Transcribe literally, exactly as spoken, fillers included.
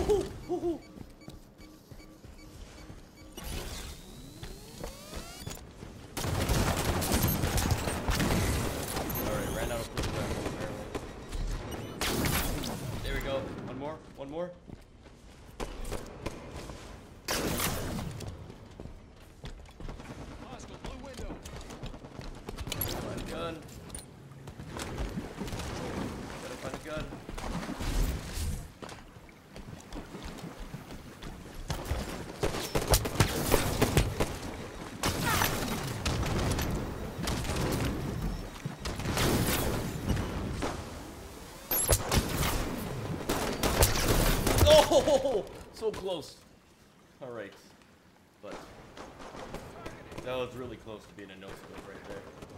Hoo hoo hoo. Alright, ran out of food apparently. There we go. One more. One more. Hostile blue window. Find a gun. Gotta find a gun. Oh, so close. All right, but that was really close to being a no scope right there.